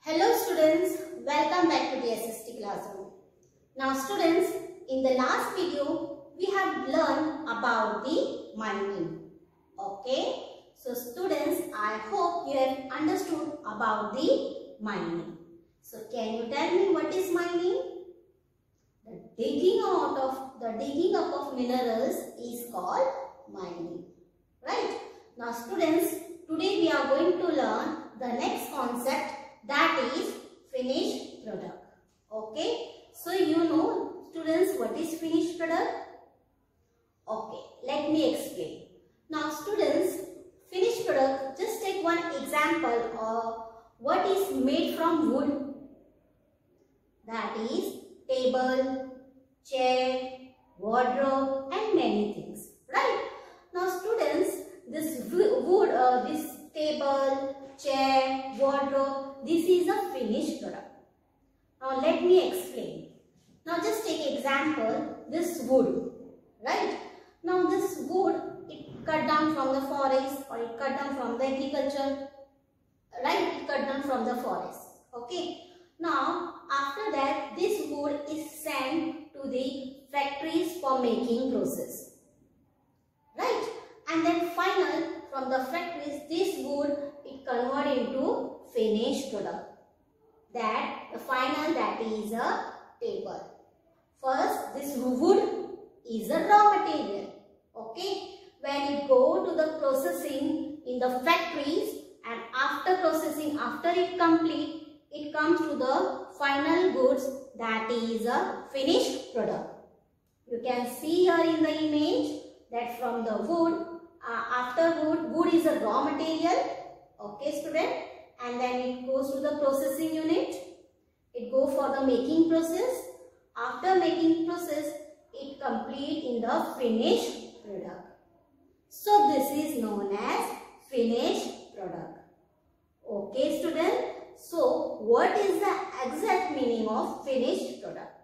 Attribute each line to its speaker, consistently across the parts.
Speaker 1: Hello students, welcome back to the SST classroom. Now students, in the last video, we have learned about the mining. Okay, so students, I hope you have understood about the mining. So can you tell me what is mining? The digging up of minerals is called mining. Right? Now students, today we are going to learn the next concept, that is finished product. Okay, so you know students what is finished product? Okay, let me explain. Now students, finished product, just take one example of what is made from wood. That is table, chair, wardrobe and many things. Right? Now students, this wood, this table, chair, wardrobe, this is a finished product. Now let me explain. Now just take example, this wood, right? Now this wood, it cut down from the forest or it cut down from the agriculture, right? It cut down from the forest, okay? Now after that, this wood is sent to the factories for making process, right? And then final, from the factories, this wood, it convert into finished product. That the final, that is a table. First, this wood is a raw material. Okay, when it go to the processing in the factories, and after processing, after it complete, it comes to the final goods, that is a finished product. You can see here in the image that from the wood, after wood is a raw material. Okay student, and then it goes to the processing unit. It go for the making process. After making process, it complete in the finished product. So this is known as finished product. Okay student, so what is the exact meaning of finished product?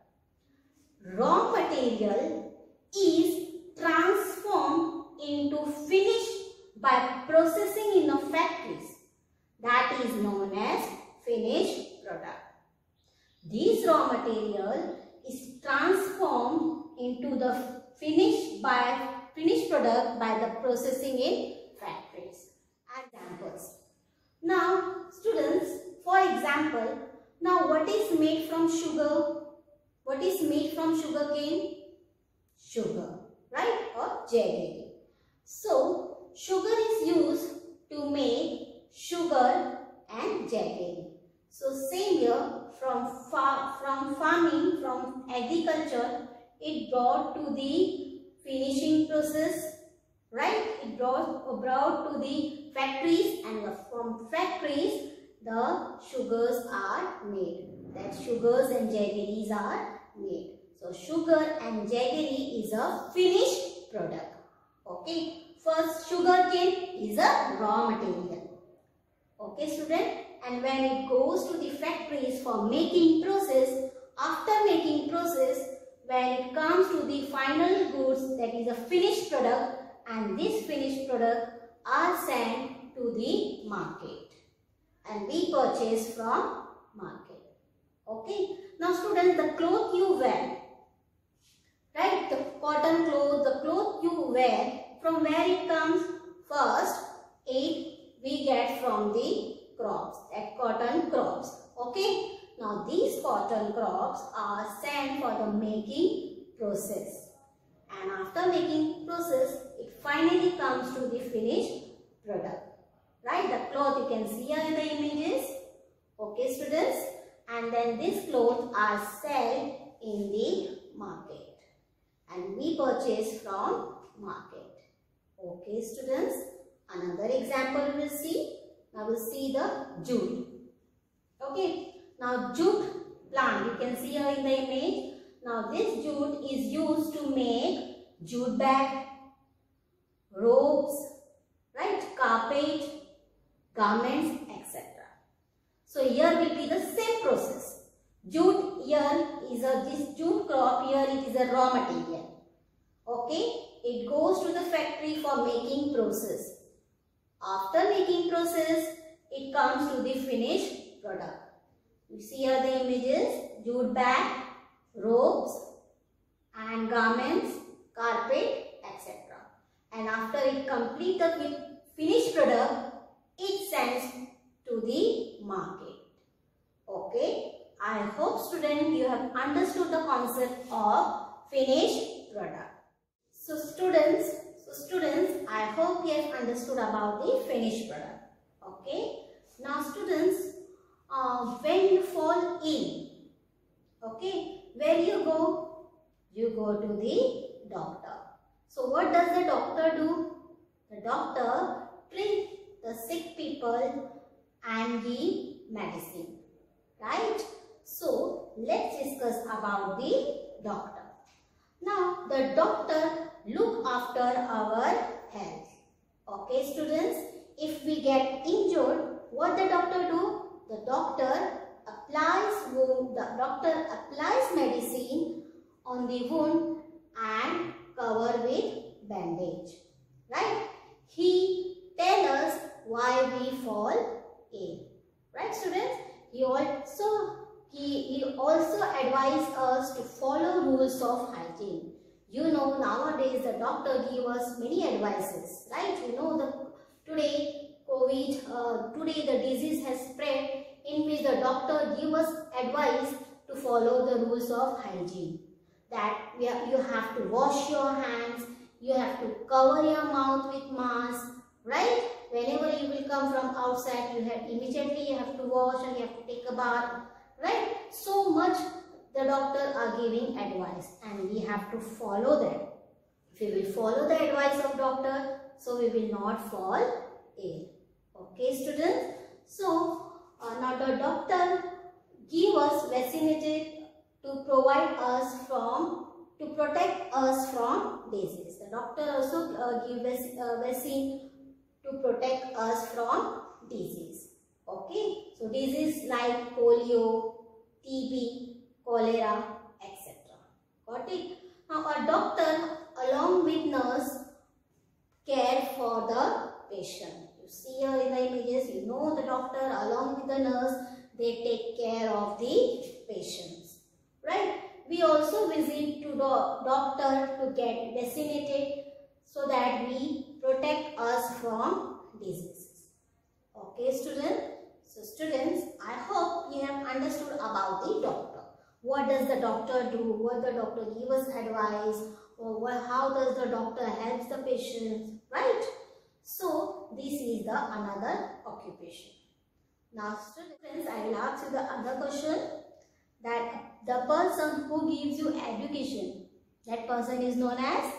Speaker 1: Raw material is transformed into finished by processing in the factories. That is known as finished product. This raw material is transformed into the finished product by the processing in factories. Examples. Now students, for example, now what is made from sugar? What is made from sugar cane? Sugar, right? Or jaggery. So sugar is used to make sugar and jaggery. So same here, from farming, from agriculture, it brought to the finishing process, right? It brought to the factories, and from factories the sugars are made. That sugars and jaggeries are made. So sugar and jaggery is a finished product. Okay. First, sugar cane is a raw material. Okay student, and when it goes to the factories for making process, after making process, when it comes to the final goods, that is a finished product, and this finished product are sent to the market and we purchase from market. Okay. Now students, the cloth you wear, right? The cotton cloth, the cloth you wear, from where it comes? First, we get from the crops, that cotton crops. Okay. Now these cotton crops are sent for the making process, and after making process, it finally comes to the finished product. Right? The cloth you can see here in the images. Okay students, and then these clothes are sold in the market and we purchase from market. Okay students, another example we will see. Now we will see the jute. Okay, now jute plant, you can see here in the image. Now this jute is used to make jute bag, robes, right, carpet, garments, etc. So here will be the same process. Jute here is this jute crop here, it is a raw material. Okay. It goes to the factory for making process. After making process, it comes to the finished product. You see here the images, jute bag, ropes and garments, carpet, etc. And after it complete the finished product, it sends to the market. Okay. I hope students you have understood the concept of finished product. So students, I hope you have understood about the finished product. Okay. Now students, when you fall ill, okay, where you go? You go to the doctor. So what does the doctor do? The doctor treats the sick people and give medicine, right? So let's discuss about the doctor. Now the doctor look after our health. Okay students, if we get injured, what the doctor do? The doctor applies medicine on the wound and cover with bandage. Right? He tell us why we fall ill. Right students? He also advise us to follow rules of hygiene. You know, nowadays the doctor give us many advices, right? You know, today the disease has spread, in which the doctor give us advice to follow the rules of hygiene. That you have to wash your hands, you have to cover your mouth with mask, right? Whenever you will come from outside, you have to wash and you have to take a bath, right? So much the doctor are giving advice and we have to follow them. If we will follow the advice of doctor, so we will not fall ill. Okay students? So now the doctor give us vaccinated to protect us from disease. The doctor also give vaccine to protect us from disease. Okay, so disease like polio, TB, cholera, etc. Got it? Now a doctor along with nurse care for the patient. You see here in the images, you know the doctor along with the nurse, they take care of the patients. Right? We also visit to the doctor to get vaccinated so that we protect us from diseases. Okay students? So students, I hope you have understood about the doctor. What does the doctor do? What the doctor give us advice? Or how does the doctor help the patients? Right? So this is the another occupation. Now students, I will ask you the other question, that the person who gives you education, that person is known as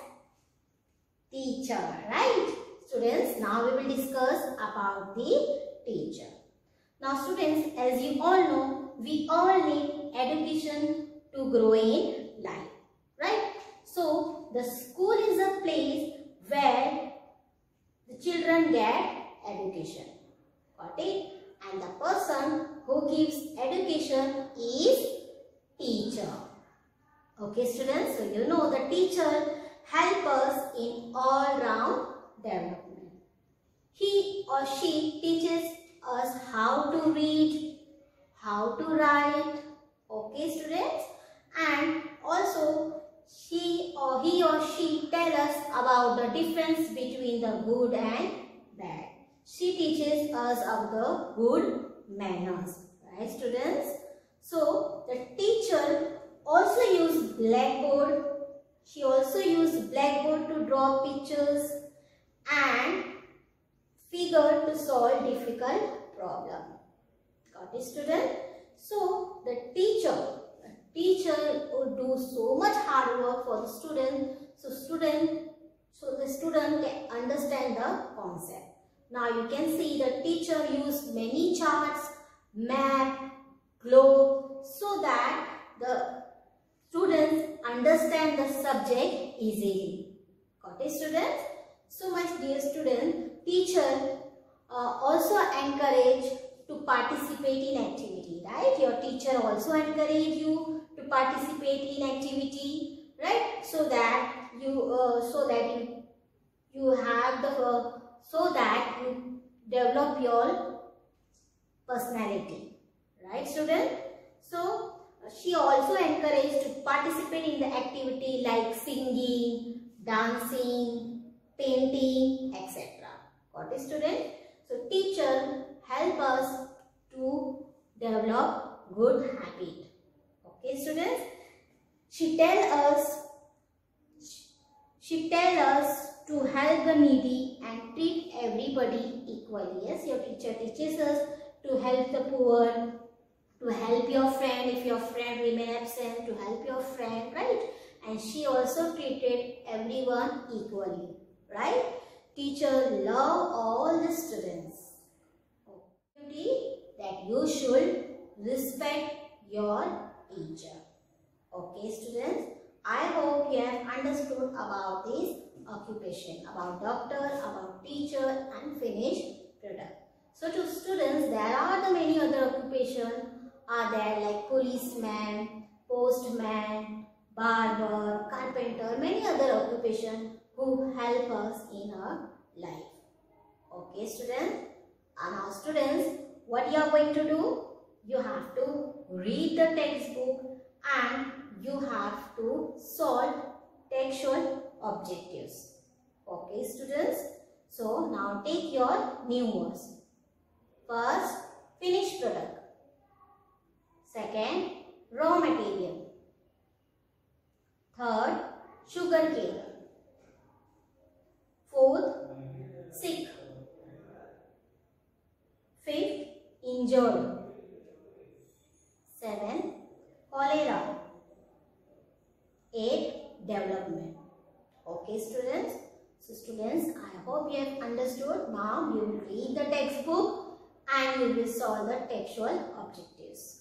Speaker 1: teacher, right? Students, now we will discuss about the teacher. Now students, as you all know, we all need education to grow in life, right? So the school is a place where the children get education. Got it? And the person who gives education is teacher. Okay students, so you know the teacher help us in all round development. He or she teaches us how to read, how to write. Okay students, and also he or she tell us about the difference between the good and bad. She teaches us of the good manners, right students? So the teacher also use blackboard. She also used blackboard to draw pictures and figure to solve difficult problem. Got it student? So the teacher would do so much hard work for the student, so the student can understand the concept. Now you can see the teacher used many charts, map, globe, so that the students understand the subject easily. Got it students? So my dear student, teacher also encourage to participate in activity, right? Your teacher also encourage you to participate in activity, right? So that you develop your personality, Right, student? So, she also encouraged to participate in the activity like singing, dancing, painting, etc. Got it, student? So, teacher help us to develop good habit. Okay, students? She tell us to help the needy and treat everybody equally. Yes, your teacher teaches us to help the poor, to help your friend if your friend remain absent, to help your friend, right? And she also treated everyone equally, right? Teacher love all the students. That you should respect your teacher. Okay, students, I hope you have understood about this occupation, about doctor, about teacher and finished product. So to students, there are the many other occupations are there like policeman, postman, barber, carpenter, many other occupations who help us in our life. Okay, students. And now students, what you are going to do? You have to read the textbook and you have to solve textual objectives. Okay, students. So now take your new words. First, finished product. Second, raw material. Third, sugar cane. Fourth, sick. Fifth, injured. 7, cholera. 8, development. Okay, students. So students, I hope you have understood. Now you will read the textbook and you will solve the textual objectives.